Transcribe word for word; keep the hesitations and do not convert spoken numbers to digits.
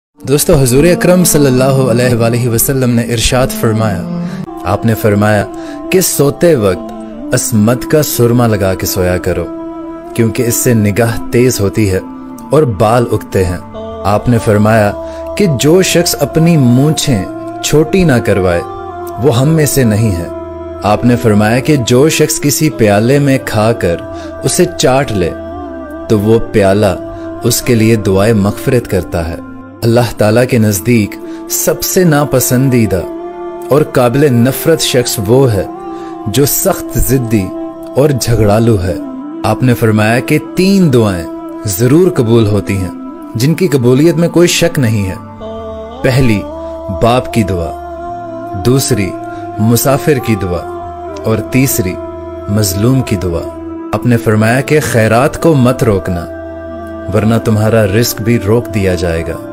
दोस्तों, हुजूर अकरम सल्लल्लाहु अलैहि वसल्लम ने इरशाद फरमाया, आपने फरमाया कि सोते वक्त अस्मत का सुरमा लगा के सोया करो, क्योंकि इससे निगाह तेज होती है और बाल उगते हैं। आपने फरमाया कि जो शख्स अपनी मूंछें छोटी ना करवाए वो हम में से नहीं है। आपने फरमाया कि जो शख्स किसी प्याले में खाकर उसे चाट ले तो वो प्याला उसके लिए दुआए मग़फ़िरत करता है। अल्लाह ताला के नज़दीक सबसे नापसंदीदा और काबिल नफ़रत शख्स वो है जो सख्त ज़िद्दी और झगड़ालू है। आपने फरमाया कि तीन दुआएं ज़रूर कबूल होती हैं जिनकी कबूलियत में कोई शक नहीं है। पहली, बाप की दुआ, दूसरी मुसाफिर की दुआ और तीसरी मजलूम की दुआ। आपने फरमाया कि खैरात को मत रोकना वरना तुम्हारा रिस्क भी रोक दिया जाएगा।